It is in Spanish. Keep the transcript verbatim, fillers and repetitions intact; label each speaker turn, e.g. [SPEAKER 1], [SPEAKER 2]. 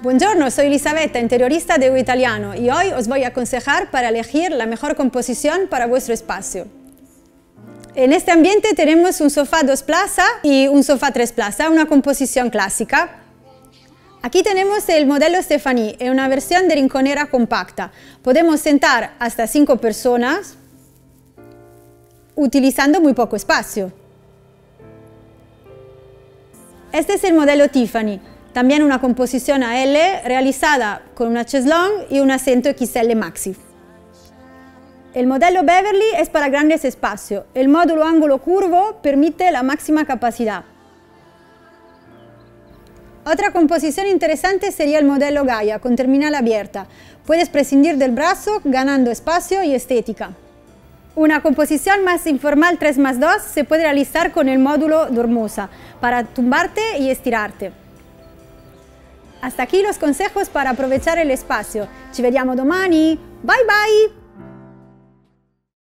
[SPEAKER 1] Buongiorno, soy Elisabetta, interiorista de U Italiano, y hoy os voy a aconsejar para elegir la mejor composición para vuestro espacio. En este ambiente tenemos un sofá dos plazas y un sofá tres plazas, una composición clásica. Aquí tenemos el modelo Stephanie, es una versión de rinconera compacta. Podemos sentar hasta cinco personas utilizando muy poco espacio. Este es el modelo Tiffany, también una composición A L realizada con una chaiselong y un asiento X L Maxi. El modelo Beverly es para grandes espacios. El módulo ángulo curvo permite la máxima capacidad. Otra composición interesante sería el modelo Gaia con terminal abierta. Puedes prescindir del brazo ganando espacio y estética. Una composición más informal tres más dos se puede realizar con el módulo Dormosa para tumbarte y estirarte. Hasta aquí los consejos para aprovechar el espacio. Ci vediamo domani. Bye bye!